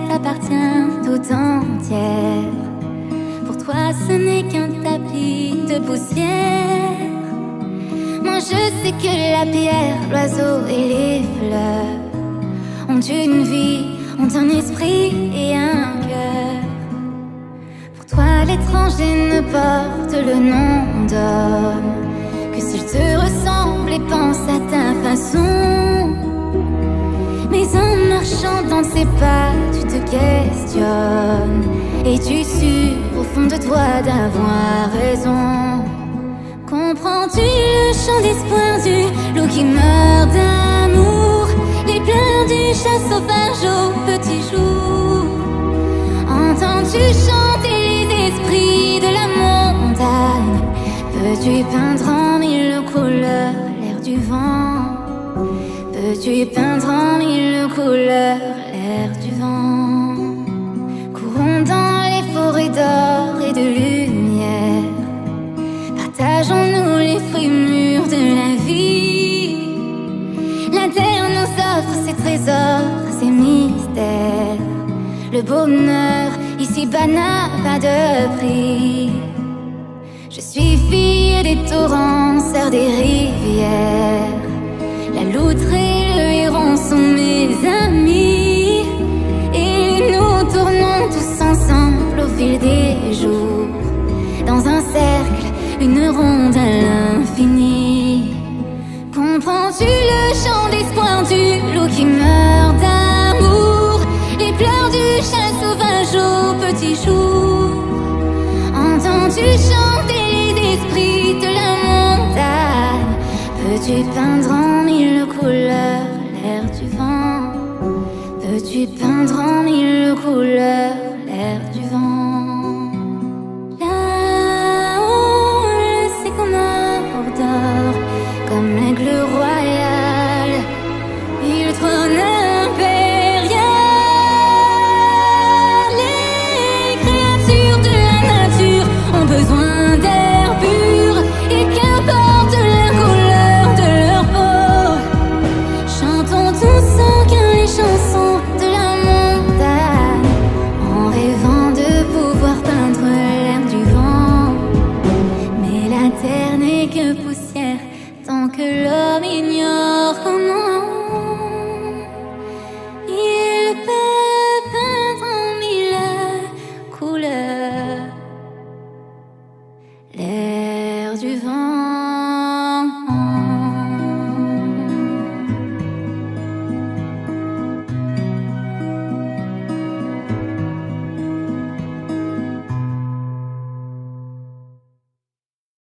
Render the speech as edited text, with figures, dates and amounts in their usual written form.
t'appartient tout entière. Pour toi ce n'est qu'un tapis de poussière. Moi je sais que la pierre, l'oiseau et les fleurs ont une vie, ont un esprit et un cœur. Pour toi l'étranger ne porte le nom d'homme que s'il te ressemble et pense à ta façon. Mais en marchant dans ses pas, tu te questionnes et tu sûres au fond de toi d'avoir raison. Comprends-tu le chant d'espoir du loup qui meurt d'amour, les pleurs du chat sauvage au petit jour? Entends-tu chanter les esprits de la montagne? Peux-tu peindre en mille couleurs l'air du vent? Peux-tu peindre en mille couleurs l'air du vent? Courons dans les forêts d'or et de lumière, partageons-nous les fruits mûrs de la vie. La terre nous offre ses trésors, ses mystères. Le bonheur ici-bas n'a pas de prix. Je suis fille des torrents, sœur des rivières. La loutre et le héron sont mes amis, et nous tournons tous ensemble au fil des jours, dans un cercle, une ronde à l'infini. Comprends-tu le chant d'espoir du loup qui meurt d'amour, les pleurs du chat sauvage au petit jour? Entends-tu chanter les esprits de la montagne? Peux-tu peindre en mille couleurs l'air du vent? Peux-tu peindre en mille couleurs l'air du vent? Là-haut, le sycomore dort comme l'aigle royal, il trône impérial. Les créatures de la nature ont besoin d'air pur, et qu'importe la couleur de leur peau. Chantons tous chacun les chansons de la montagne, en rêvant de pouvoir peindre l'air du vent. Mais la terre n'est que poussière tant que l'homme ignore